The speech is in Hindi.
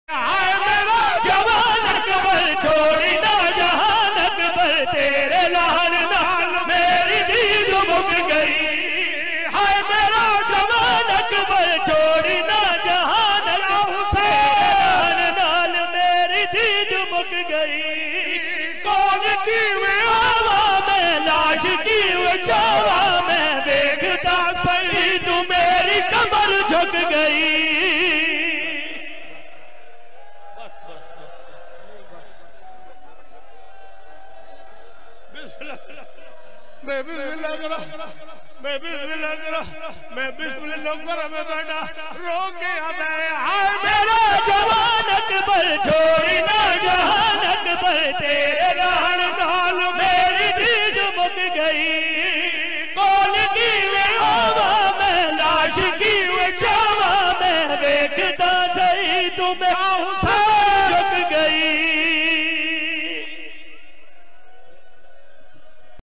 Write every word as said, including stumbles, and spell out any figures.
हाय मेरा जवान अकबर छोड़ी ना जहान अकबर तेरे लाल नाल मेरी दीद मुक गई। हाय मेरा जवान अकबर छोड़ी ना जहान अकबर नाल मेरी दीद मुक गई। कौन की वे आवा में लाश की वे चावा में देखता पड़ी तू मेरी कमर झुक गई। मैं बिस्मिल्लाह करा मैं बिस्मिल्लाह करा मैं बिस्मिल्लाह करा मैं बेटा रो के आ मैं। हाय मेरा जवान अकबर